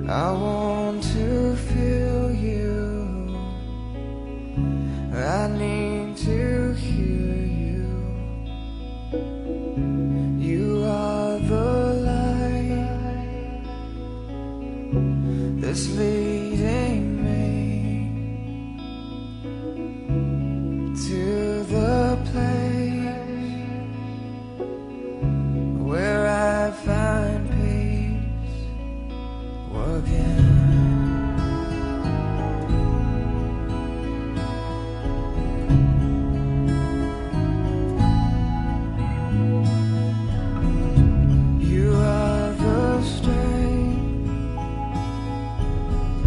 I want to feel you. I need to hear you. You are the light that's leading me to the place where I find peace again. You are the strength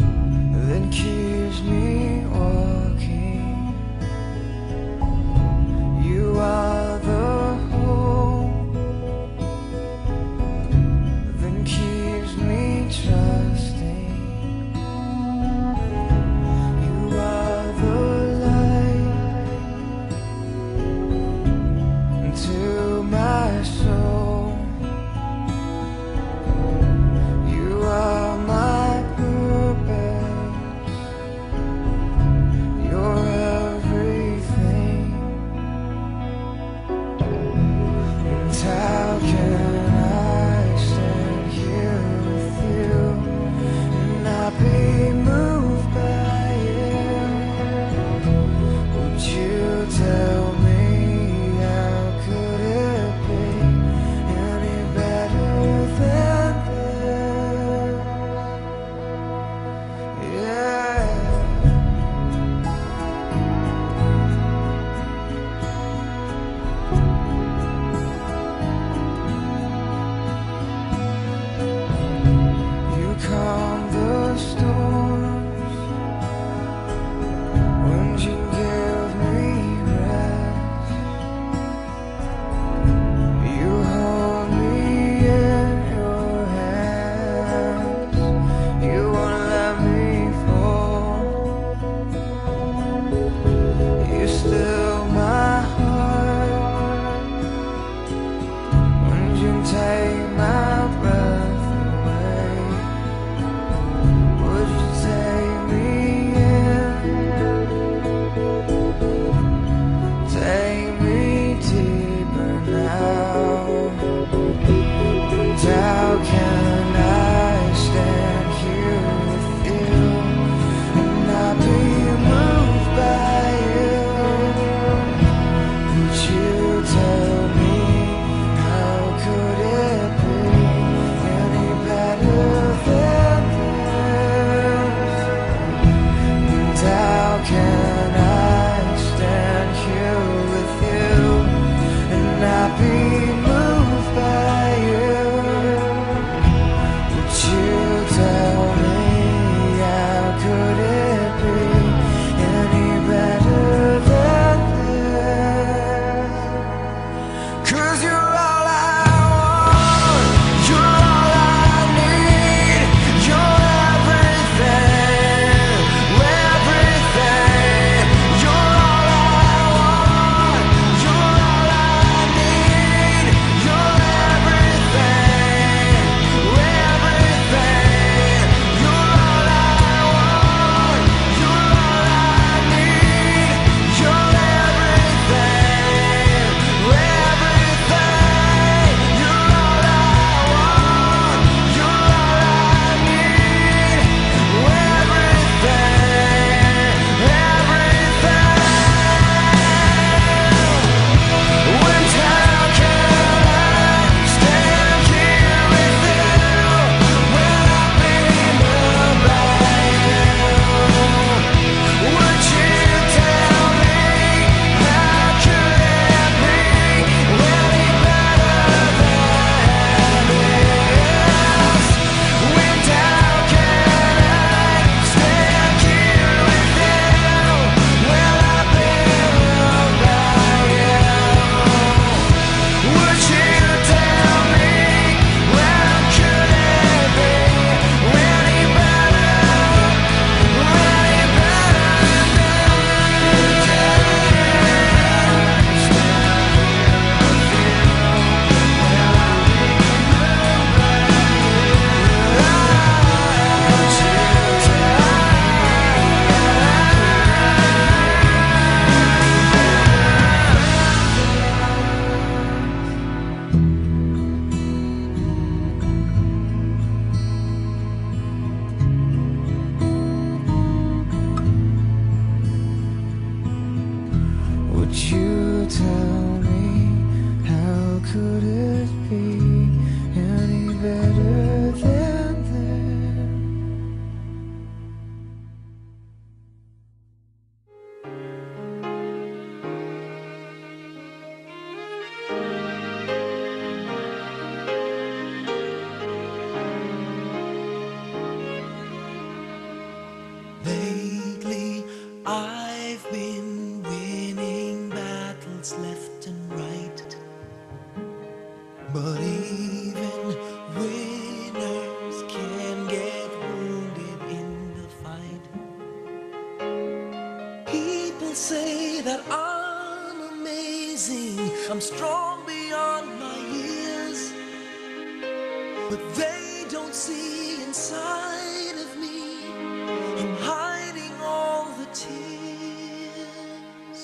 but they don't see inside of me. I'm hiding all the tears.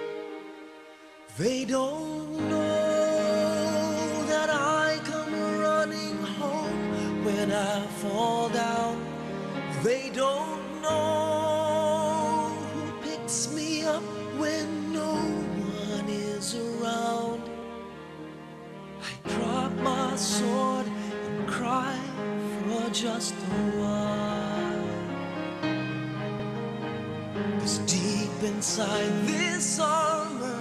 They don't know that I come running home when I fall down. They don't know who picks me up when no one is around. I drop my sword and cry for just a while. 'Cause deep inside this armor